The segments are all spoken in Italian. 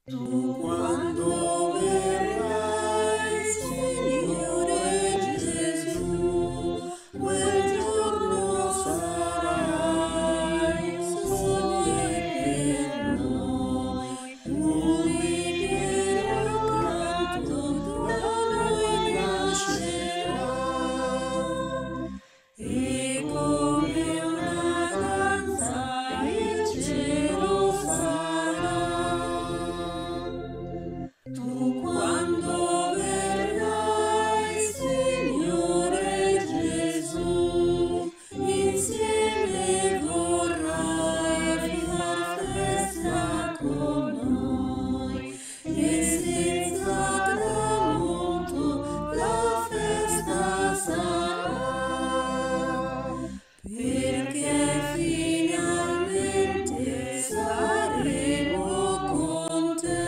Tu quando verrai, Signore Gesù, quel giorno sarai sole per noi, un libero canto da noi nascerà, e come una danza il cielo sarà. Tu quando verrai, Signore Gesù, insieme vorrai far festa con noi, e senza tramonto la festa sarà, perché finalmente saremo con te.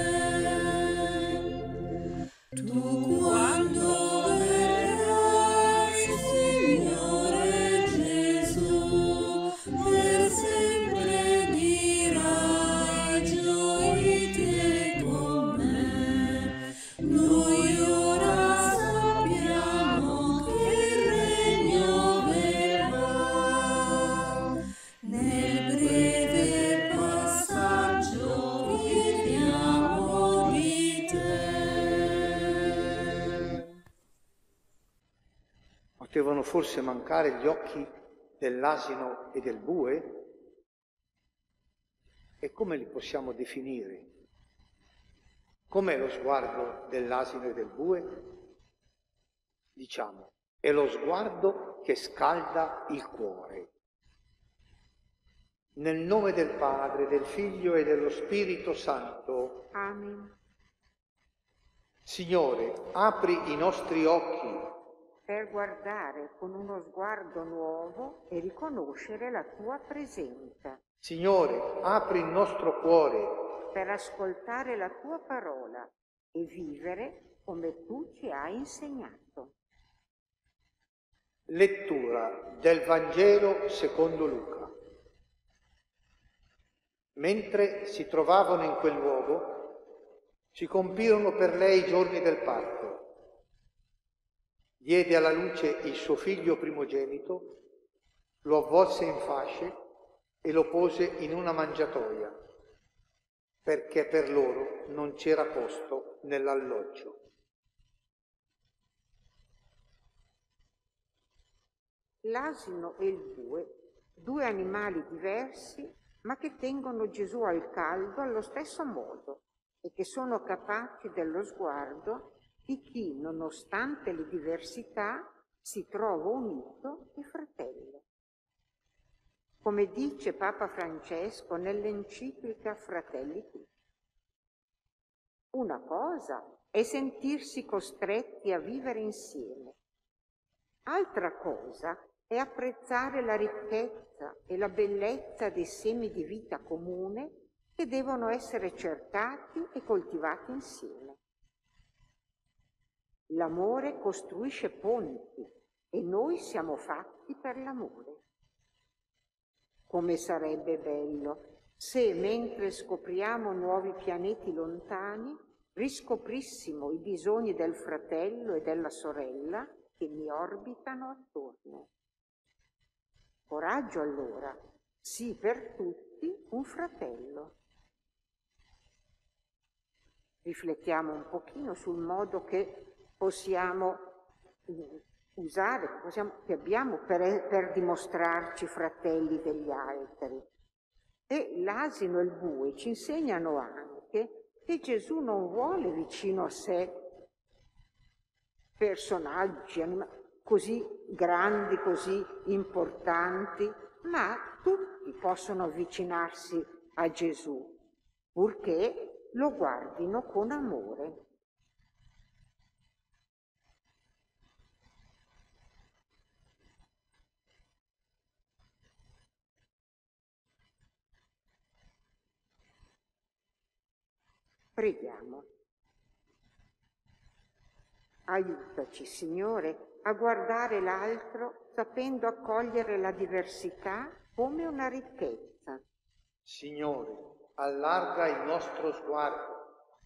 Tu quando verrai, Signore Gesù, per sempre dirai gioite con me. Noi ora sappiamo che il regno verrà. Nel breve passaggio viviamo di te. Potevano forse mancare gli occhi dell'asino e del bue? E come li possiamo definire? Com'è lo sguardo dell'asino e del bue? Diciamo, è lo sguardo che scalda il cuore. Nel nome del Padre, del Figlio e dello Spirito Santo. Amen. Signore, apri i nostri occhi Per guardare con uno sguardo nuovo e riconoscere la tua presenza. Signore, apri il nostro cuore Per ascoltare la tua parola e vivere come tu ci hai insegnato. Lettura del Vangelo secondo Luca. Mentre si trovavano in quel luogo, si compirono per lei i giorni del parto. Diede alla luce il suo figlio primogenito, lo avvolse in fasce e lo pose in una mangiatoia, perché per loro non c'era posto nell'alloggio. L'asino e il bue, due animali diversi, ma che tengono Gesù al caldo allo stesso modo e che sono capaci dello sguardo di chi, nonostante le diversità, si trova unito e fratello. Come dice Papa Francesco nell'enciclica Fratelli Tutti. Una cosa è sentirsi costretti a vivere insieme. Altra cosa è apprezzare la ricchezza e la bellezza dei semi di vita comune che devono essere cercati e coltivati insieme. L'amore costruisce ponti e noi siamo fatti per l'amore. Come sarebbe bello se, mentre scopriamo nuovi pianeti lontani, riscoprissimo i bisogni del fratello e della sorella che mi orbitano attorno. Coraggio allora, sì per tutti un fratello. Riflettiamo un pochino sul modo che possiamo usare, che abbiamo per dimostrarci fratelli degli altri. E l'asino e il bue ci insegnano anche che Gesù non vuole vicino a sé personaggi così grandi, così importanti, ma tutti possono avvicinarsi a Gesù, purché lo guardino con amore. Preghiamo. Aiutaci, Signore, a guardare l'altro sapendo accogliere la diversità come una ricchezza. Signore, allarga il nostro sguardo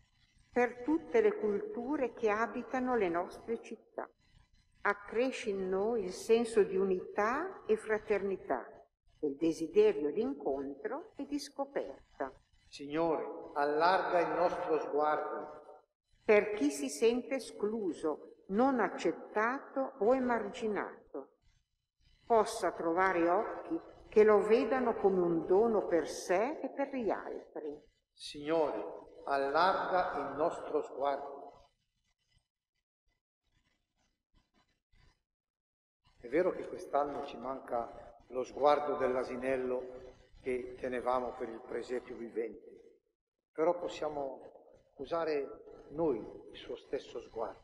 per tutte le culture che abitano le nostre città. Accresci in noi il senso di unità e fraternità, il desiderio di incontro e di scoperta. Signore, allarga il nostro sguardo Per chi si sente escluso, non accettato o emarginato, possa trovare occhi che lo vedano come un dono per sé e per gli altri. Signore, allarga il nostro sguardo. È vero che quest'anno ci manca lo sguardo dell'asinello che tenevamo per il presepio vivente, però possiamo usare noi il suo stesso sguardo.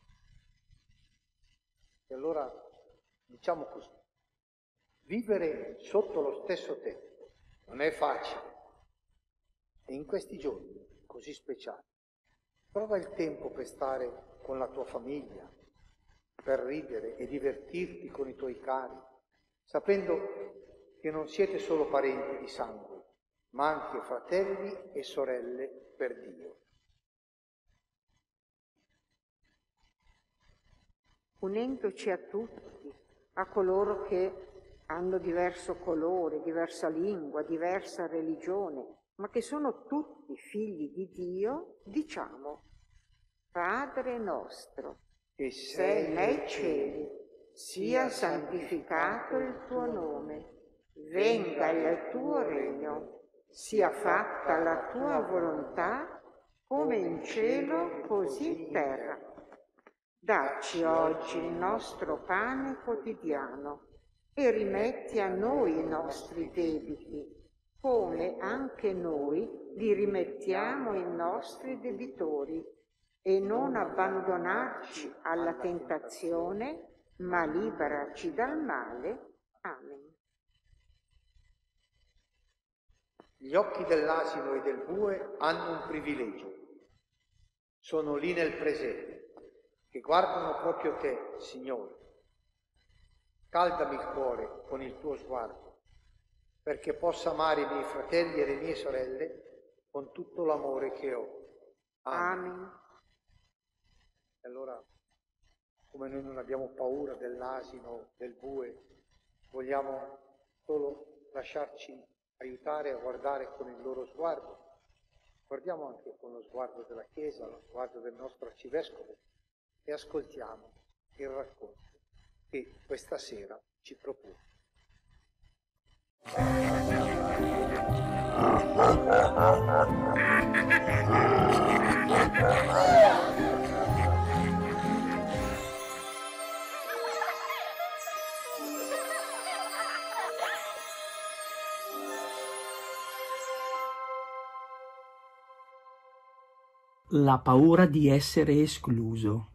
E allora diciamo così, vivere sotto lo stesso tetto non è facile. E in questi giorni così speciali, trova il tempo per stare con la tua famiglia, per ridere e divertirti con i tuoi cari, sapendo che non siete solo parenti di sangue, ma anche fratelli e sorelle per Dio. Unendoci a tutti, a coloro che hanno diverso colore, diversa lingua, diversa religione, ma che sono tutti figli di Dio, diciamo: Padre nostro, Che sei nei cieli, sia santificato il tuo nome, venga il tuo regno, sia fatta la tua volontà, come in cielo così in terra. Dacci oggi il nostro pane quotidiano e rimetti a noi i nostri debiti, come anche noi li rimettiamo ai nostri debitori, e non abbandonarci alla tentazione, ma liberaci dal male. Amen. Gli occhi dell'asino e del bue hanno un privilegio. Sono lì nel presente, che guardano proprio te, Signore. Caldami il cuore con il tuo sguardo, perché possa amare i miei fratelli e le mie sorelle con tutto l'amore che ho. Amen. E allora, come noi non abbiamo paura dell'asino, del bue, vogliamo solo lasciarci aiutare a guardare con il loro sguardo. Guardiamo anche con lo sguardo della Chiesa, lo sguardo del nostro arcivescovo e ascoltiamo il racconto che questa sera ci propone. La paura di essere escluso.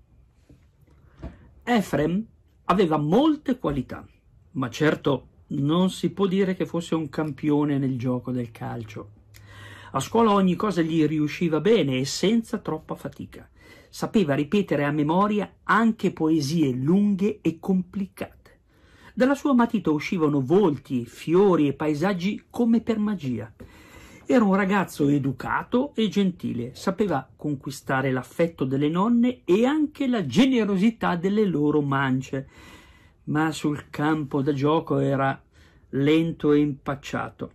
Efrem aveva molte qualità, ma certo non si può dire che fosse un campione nel gioco del calcio. A scuola ogni cosa gli riusciva bene e senza troppa fatica. Sapeva ripetere a memoria anche poesie lunghe e complicate. Dalla sua matita uscivano volti, fiori e paesaggi come per magia. Era un ragazzo educato e gentile, sapeva conquistare l'affetto delle nonne e anche la generosità delle loro mance, ma sul campo da gioco era lento e impacciato.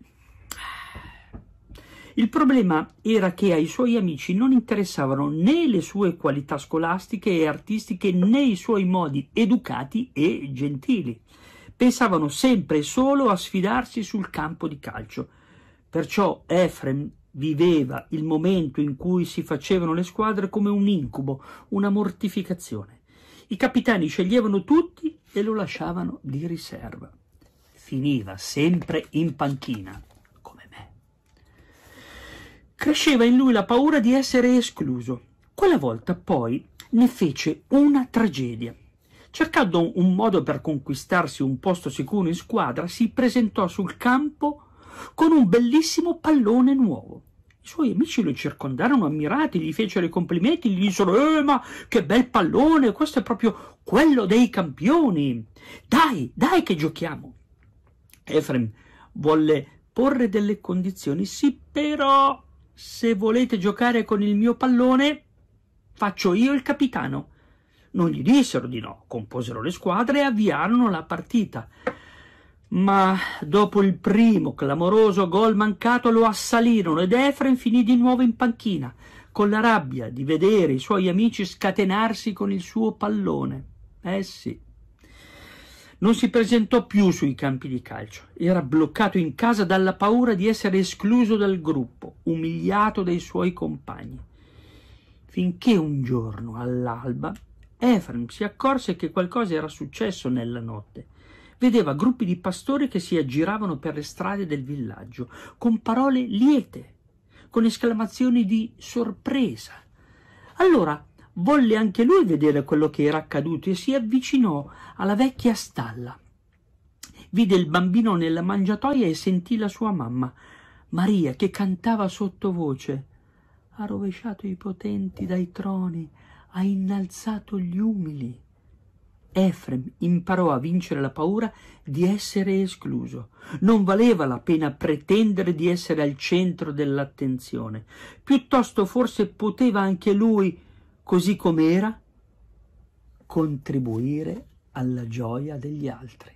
Il problema era che ai suoi amici non interessavano né le sue qualità scolastiche e artistiche né i suoi modi educati e gentili. Pensavano sempre e solo a sfidarsi sul campo di calcio. Perciò Efrem viveva il momento in cui si facevano le squadre come un incubo, una mortificazione. I capitani sceglievano tutti e lo lasciavano di riserva. Finiva sempre in panchina, come me. Cresceva in lui la paura di essere escluso. Quella volta poi ne fece una tragedia. Cercando un modo per conquistarsi un posto sicuro in squadra, si presentò sul campo con un bellissimo pallone nuovo. I suoi amici lo circondarono ammirati, gli fecero i complimenti, gli dissero ma che bel pallone, questo è proprio quello dei campioni. Dai che giochiamo. Efrem volle porre delle condizioni. Sì, però se volete giocare con il mio pallone faccio io il capitano. Non gli dissero di no, composero le squadre e avviarono la partita. Ma dopo il primo clamoroso gol mancato lo assalirono ed Efrem finì di nuovo in panchina, con la rabbia di vedere i suoi amici scatenarsi con il suo pallone. Sì. Non si presentò più sui campi di calcio. Era bloccato in casa dalla paura di essere escluso dal gruppo, umiliato dai suoi compagni. Finché un giorno, all'alba, Efrem si accorse che qualcosa era successo nella notte. Vedeva gruppi di pastori che si aggiravano per le strade del villaggio, con parole liete, con esclamazioni di sorpresa. Allora volle anche lui vedere quello che era accaduto e si avvicinò alla vecchia stalla. Vide il bambino nella mangiatoia e sentì la sua mamma, Maria, che cantava sottovoce: «Ha rovesciato i potenti dai troni, ha innalzato gli umili». Efrem imparò a vincere la paura di essere escluso. Non valeva la pena pretendere di essere al centro dell'attenzione. Piuttosto forse poteva anche lui, così com'era, contribuire alla gioia degli altri.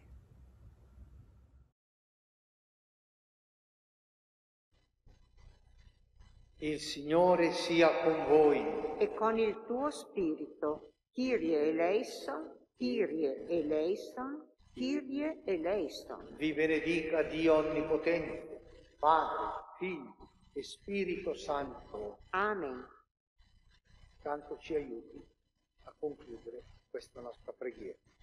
Il Signore sia con voi. E con il tuo spirito. Kyrie eleison, Kyrie eleison, Kyrie eleison. Vi benedica Dio Onnipotente, Padre, Figlio e Spirito Santo. Amen. Tanto ci aiuti a concludere questa nostra preghiera.